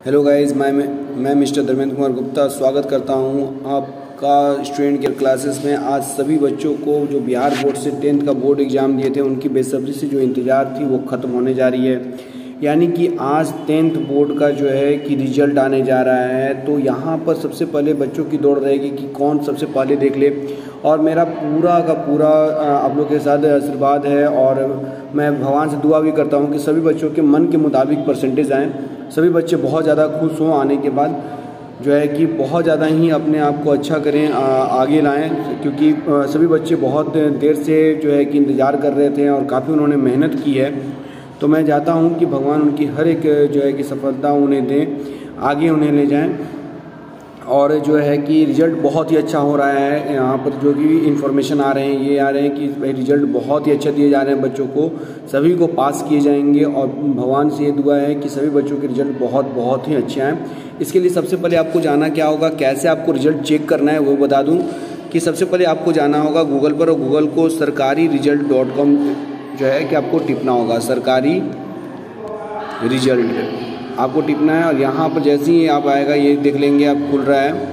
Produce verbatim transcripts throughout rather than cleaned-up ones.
Hello guys, मैं मैं mister Dharmendra Kumar Gupta स्वागत करता हूं आपका स्टूडेंट केयर क्लासेस में। आज सभी बच्चों को जो बिहार बोर्ड से टेंथ का बोर्ड एग्ज़ाम दिए थे उनकी बेसब्री से जो इंतज़ार थी वो ख़त्म होने जा रही है। यानी कि आज टेंथ बोर्ड का जो है कि रिजल्ट आने जा रहा है। तो यहाँ पर सबसे पहले बच्चों की दौड़ रहेगी कि कौन सबसे पहले देख ले। और मेरा पूरा का पूरा आप लोग के साथ आशीर्वाद है और मैं भगवान से दुआ भी करता हूँ कि सभी बच्चों के मन के मुताबिक परसेंटेज आएँ, सभी बच्चे बहुत ज़्यादा खुश हों, आने के बाद जो है कि बहुत ज़्यादा ही अपने आप को अच्छा करें, आ, आगे लाएं। क्योंकि सभी बच्चे बहुत देर से जो है कि इंतज़ार कर रहे थे और काफ़ी उन्होंने मेहनत की है। तो मैं चाहता हूं कि भगवान उनकी हर एक जो है कि सफलता उन्हें दें, आगे उन्हें ले जाएं। और जो है कि रिज़ल्ट बहुत ही अच्छा हो रहा है। यहाँ पर जो भी इंफॉर्मेशन आ रहे हैं ये आ रहे हैं कि भाई रिज़ल्ट बहुत ही अच्छा दिए जा रहे हैं बच्चों को, सभी को पास किए जाएंगे। और भगवान से ये दुआ है कि सभी बच्चों के रिज़ल्ट बहुत बहुत ही अच्छे आएँ। इसके लिए सबसे पहले आपको जाना क्या होगा, कैसे आपको रिज़ल्ट चेक करना है वो बता दूँ। कि सबसे पहले आपको जाना होगा गूगल पर और गूगल को सरकारी रिजल्ट डॉट कॉम जो है कि आपको टिपना होगा, सरकारी रिजल्ट आपको टिपना है। और यहाँ पर जैसे ही आप आएगा ये देख लेंगे आप खुल रहा है।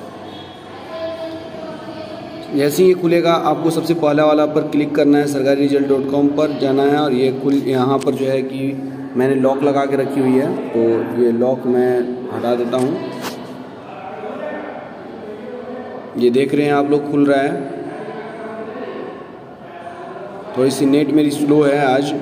जैसे ही ये खुलेगा आपको सबसे पहला वाला पर क्लिक करना है, सरकारी रिजल्ट डॉट कॉम पर जाना है। और ये खुल यहाँ पर जो है कि मैंने लॉक लगा के रखी हुई है तो ये लॉक मैं हटा देता हूँ। ये देख रहे हैं आप लोग खुल रहा है। थोड़ी सी नेट मेरी स्लो है आज।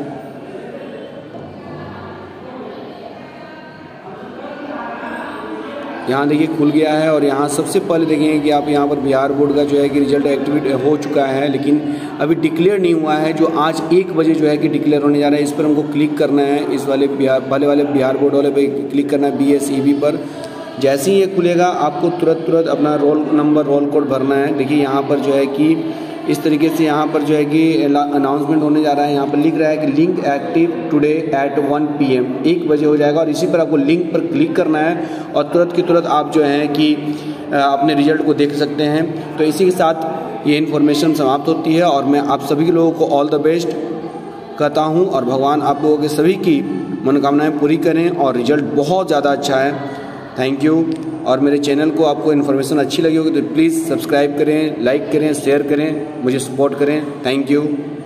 यहाँ देखिए खुल गया है। और यहाँ सबसे पहले देखेंगे कि आप यहाँ पर बिहार बोर्ड का जो है कि रिजल्ट एक्टिवेट हो चुका है, लेकिन अभी डिक्लेयर नहीं हुआ है। जो आज एक बजे जो है कि डिक्लेयर होने जा रहा है, इस पर हमको क्लिक करना है। इस वाले बिहार वाले वाले बिहार बोर्ड वाले पे क्लिक करना है, बी एस ई बी पर। जैसे ही ये खुलेगा आपको तुरंत तुरंत अपना रोल नंबर रोल कोड भरना है। देखिए यहाँ पर जो है कि इस तरीके से यहाँ पर जो है कि अनाउंसमेंट होने जा रहा है। यहाँ पर लिख रहा है कि link active today at one P M, एक बजे हो जाएगा। और इसी पर आपको लिंक पर क्लिक करना है और तुरंत की तुरंत आप जो है कि अपने रिजल्ट को देख सकते हैं। तो इसी के साथ ये इन्फॉर्मेशन समाप्त होती है और मैं आप सभी लोगों को ऑल द बेस्ट कहता हूँ। और भगवान आप लोगों के सभी की मनोकामनाएँ पूरी करें और रिजल्ट बहुत ज़्यादा अच्छा है। Thank you. और मेरे चैनल को आपको इन्फॉर्मेशन अच्छी लगी होगी तो प्लीज़ सब्सक्राइब करें, लाइक करें, शेयर करें, मुझे सपोर्ट करें। Thank you.